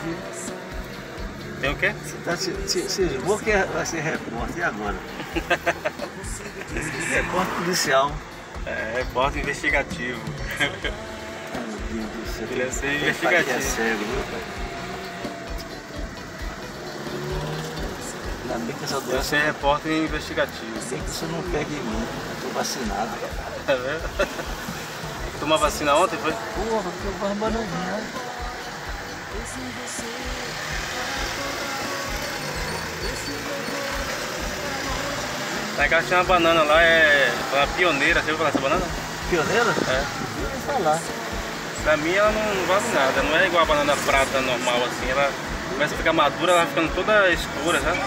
filho. Tem o quê? Você tá se vou que vai ser repórter, e agora? Repórter policial. É, repórter investigativo. Meu Deus do céu. Ele ia ser É investigativo. cego, viu, pai? Ainda bem que essa Eu doença. ser repórter investigativo. Ainda bem que você não pega em mim. Eu tô vacinado. É mesmo? Tomou vacina ontem, foi? Porra, porque eu vou bananinha. Tá encaixando uma banana lá, é uma pioneira. Você ouviu falar dessa banana? Pioneira? É. Eu vou falar. Pra mim ela não vale nada, não é igual a banana prata normal assim, ela começa a ficar madura, ela vai ficando toda escura, sabe?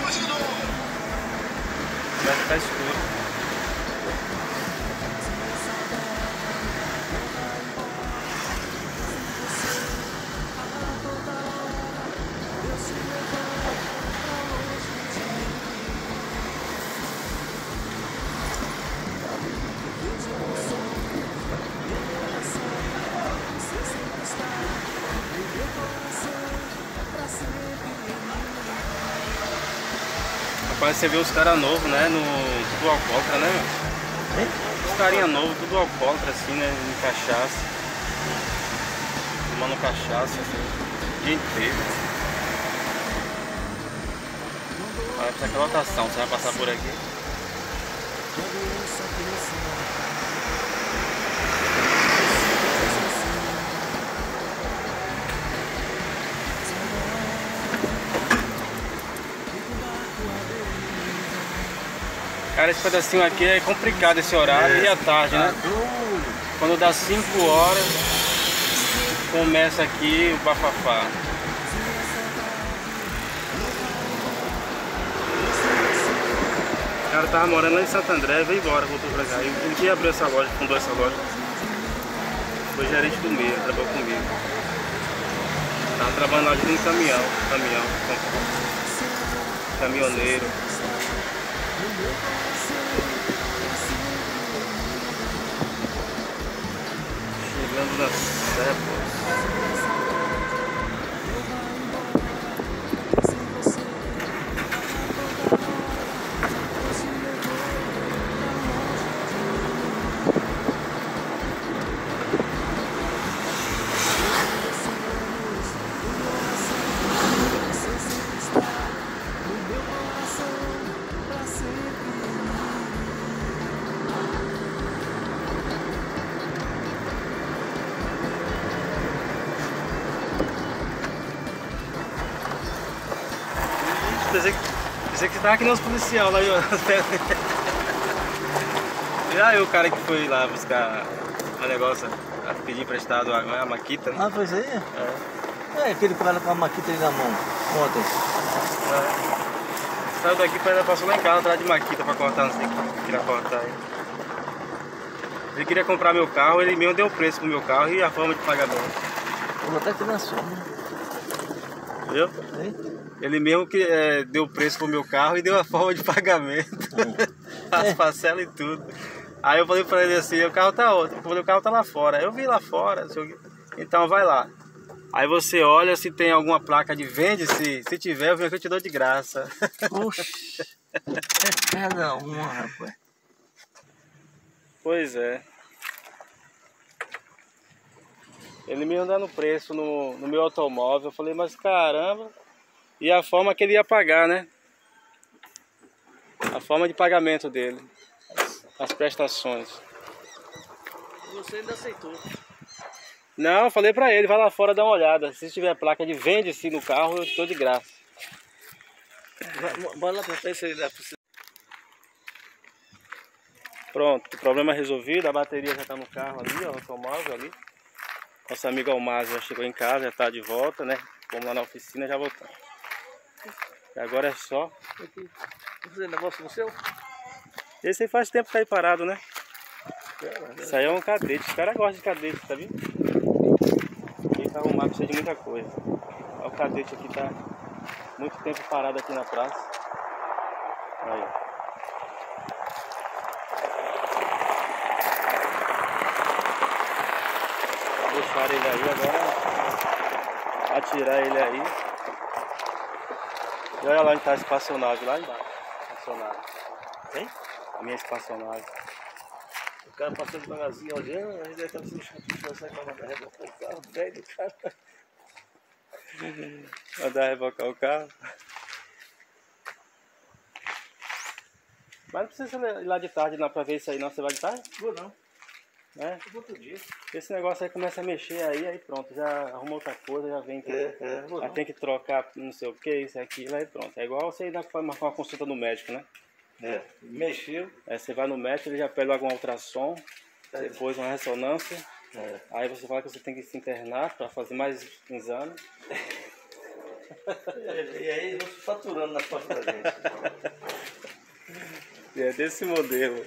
Vai ficar escura. Rapaz, você vê os caras novos, né? Tudo alcoólatra, né, meu? Hein? Os carinha novos, tudo alcoólatra assim, né? Em cachaça. Tomando cachaça, assim, o dia inteiro. Vai precisar que lotação, você vai passar por aqui. Cara, esse pedacinho aqui é complicado esse horário e à tarde, né? Quando dá 5 horas, começa aqui o bafafá. O cara tava morando lá em Santo André, veio embora, voltou pra cá. Ele que abriu essa loja, fundou essa loja. Foi gerente do meio, trabalhou comigo. Tava trabalhando lá de caminhão, caminhoneiro. Chegando nas Cépolas. Pensei que você tava aqui nos policial lá. Já eu, o cara que foi lá buscar o negócio, a pedir emprestado a maquita, né? Ah, pois aí? É aquele cara com a maquita ali na mão, ontem. É. Saiu daqui, passou lá em casa atrás de maquita pra cortar, não sei o que queria cortar aí. Ele queria comprar meu carro, ele mesmo deu o preço pro meu carro e a forma de pagamento. Vou botar aqui na sombra. Viu? Hein? Ele mesmo que deu o preço pro meu carro e deu a forma de pagamento. As parcelas e tudo. Aí eu falei pra ele assim, o carro tá outro. Eu falei, o carro tá lá fora. Eu vi lá fora. Então vai lá. Aí você olha se tem alguma placa de vende, se tiver, eu venho aqui eu te dou de graça. Oxi. É cada uma, rapaz. Pois é. Ele me dando preço no meu automóvel. Eu falei, mas caramba. E a forma que ele ia pagar, né? A forma de pagamento dele. As prestações. Você ainda aceitou? Não, eu falei pra ele, vai lá fora dar uma olhada. Se tiver placa de vende-se no carro, eu estou de graça. Bora lá pra frente, se ele dá pra você. Pronto, o problema é resolvido, a bateria já tá no carro ali, ó, no automóvel ali. Nosso amigo Almazio já chegou em casa, já tá de volta, né? Vamos lá na oficina, já voltamos. E agora é só... Esse negócio no seu? Esse aí faz tempo que tá aí parado, né? Isso aí é um cadete, os caras gostam de cadete, tá vendo? Tem que arrumar, precisa de muita coisa. Olha o cadete aqui, tá muito tempo parado aqui na praça. Aí. Deixaram ele aí agora, atirar ele aí. E olha lá onde tá a espaçonave, lá embaixo. Espaçonave. Hein? A minha espaçonave. O cara passou devagarzinho olhando, aí deve estar se puxando a mandar rebocar o carro, velho do cara. Mandar rebocar o carro. Mas não precisa ir lá de tarde não pra ver isso aí não, você vai de tarde? Vou não, É? eu vou outro dia. Esse negócio aí começa a mexer aí pronto, já arruma outra coisa, já vem que. Vou Aí não. tem que trocar não sei o que, isso, aquilo, aí pronto. É igual você ir marcar uma consulta no médico, né? Mexeu. Aí você vai no médico, ele já pede logo um ultrassom, depois uma ressonância. Aí você fala que você tem que se internar para fazer mais exame. E aí vão se faturando na porta da gente. É desse modelo.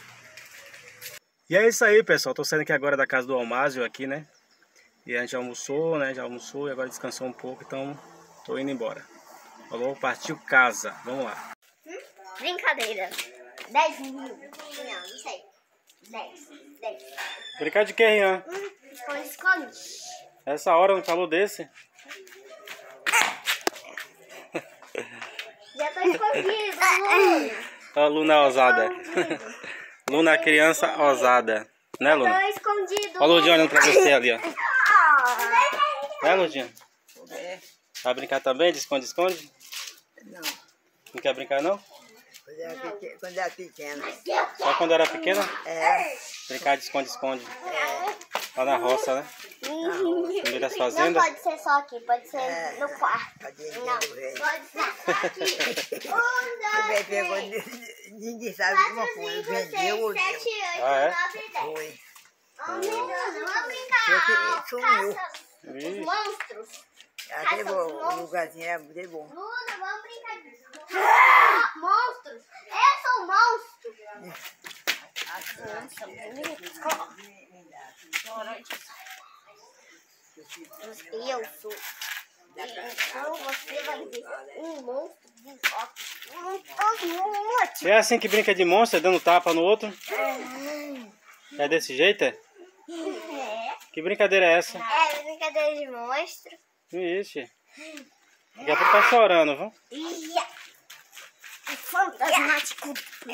E é isso aí, pessoal. Tô saindo aqui agora da casa do Almásio aqui, né? E a gente almoçou, né? Já almoçou e agora descansou um pouco, então tô indo embora. Falou, partiu casa. Vamos lá. Brincadeira. 10 mil. Não, não sei. 10. Brincar de quê, Rian? Esconde. Essa hora, um calor desse? Já tô escondido, Luna. A Luna ousada. Luna, criança ousada. Né, Luna? Tô escondido. Olha o Ludinho olhando pra você ali, ó. Ah. Né, Ludinho? Vai brincar também de esconde-esconde? Não, Não quer brincar, não? quando era pequena. Só quando era pequena? É, Brincar de esconde-esconde. Lá na roça, né? No meio das Não fazendas. pode ser só aqui, pode ser no quarto. tadinho Não, do velho. pode ser só aqui. O velho pegou, ninguém sabe como foi, vendeu ou deu. 7, 8, Ah, é? 9, 10. Foi. Vamos Só brincar. que sumiu. Caça os Ixi. monstros. Até bom, o lugarzinho era muito bom. Luna, vamos brincar disso. Monstros. Eu sou um monstro. Eu sou. Então você vai ver um monstro de óculos. É assim que brinca de monstro, dando tapa no outro? É desse jeito, é? Que brincadeira é essa? É brincadeira de monstro. Ixi. Daqui a pouco tá chorando, viu? É fantasmático. O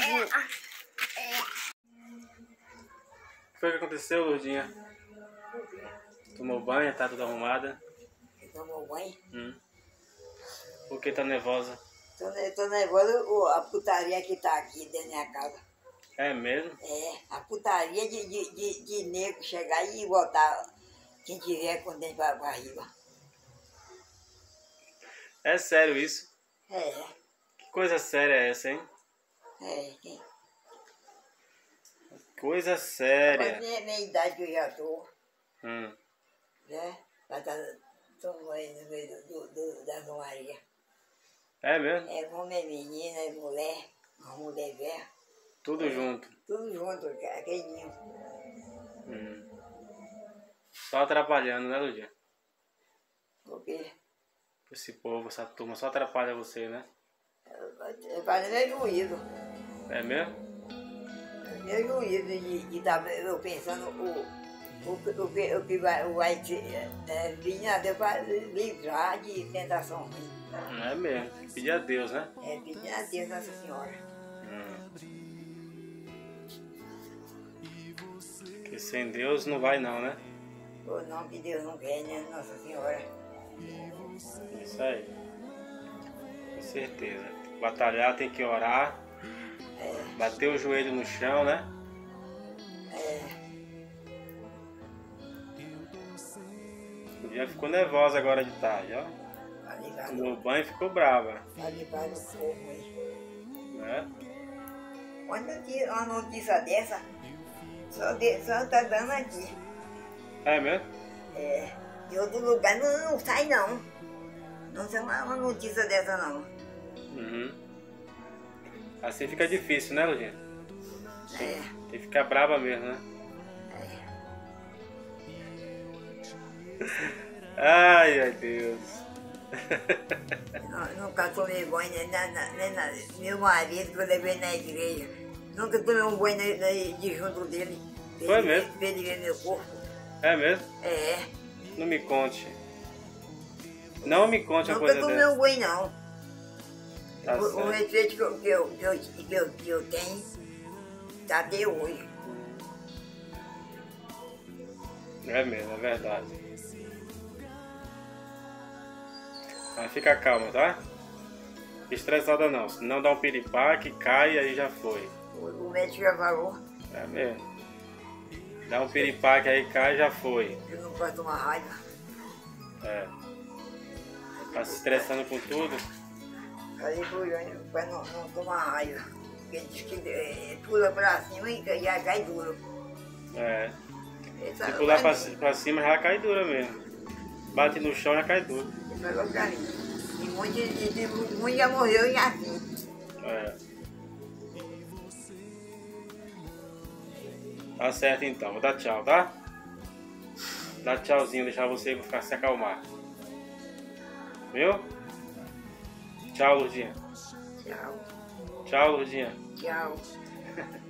que foi que aconteceu, Lourdinha? Tomou banho, tá tudo arrumada. Tomou banho. Por que tá nervosa? Tô nervosa, a putaria que tá aqui dentro da minha casa. É mesmo? É, a putaria de nego chegar e botar quem tiver com dentro pra barriga. É sério isso? É, Que coisa séria é essa, hein? quem? Coisa Mas séria. minha idade que eu já tô, Hum. né? Já tá tomando aí no meio da Maria. É mesmo? É homem, é menina, é mulher, uma mulher velha, Tudo junto. tudo junto, aquele ninho. Só atrapalhando, né, Lourdinha? Porque Esse povo, essa turma só atrapalha você, né? fazendo meu juízo. É mesmo? Meu juízo de estar eu pensando o que vai vir a Deus para livrar de tentação ruim. É mesmo. Pedir a Deus, né? É pedir a Deus Nossa Senhora. Porque sem Deus não vai não, né? O nome que Deus não quer, né? Nossa Senhora. Isso aí. Com certeza. Batalhar, tem que orar. Bater o joelho no chão, né? Já ficou nervosa agora de tarde, ó. Tomou banho e ficou brava. Tá ligado no fogo aí. Né? Uma notícia dessa, só tá dando aqui. É mesmo? É, em outro lugar não sai não. Não sai uma notícia dessa não. Assim fica difícil, né, Lourdinha? É, Tem que ficar brava mesmo, né? Ai, ai, Deus. nunca tomei banho, nem meu marido que eu levei na igreja. Nunca tomei um banho de junto dele. Foi mesmo? Pra ele ver meu corpo. É mesmo? É, Não me conte. Não me conte uma nunca coisa tomei dessa. um banho não. Tá O certo. respeito que eu tenho tá até hoje. É mesmo, é verdade. Mas fica calma, tá? Estressada não, senão dá um piripaque, cai e aí já foi. O médico já falou É mesmo. Dá um piripaque aí, cai e já foi. que eu não posso tomar raiva. É. Tá se estressando com tudo? Falei pro Jânio para não tomar raiva. Porque ele diz que pula pra cima e já cai duro. É. Ele Se falou pular pra pra, mim. pra cima já cai dura mesmo. Bate no chão já cai duro. Ele falou pra mim. E muitos já morreu já assim. É. Tá certo então, vou dar tchau, tá? Dá tchauzinho, deixar você ficar se acalmar. Viu? Tchau, Lurdinha. Tchau. Tchau, Lurdinha. Tchau.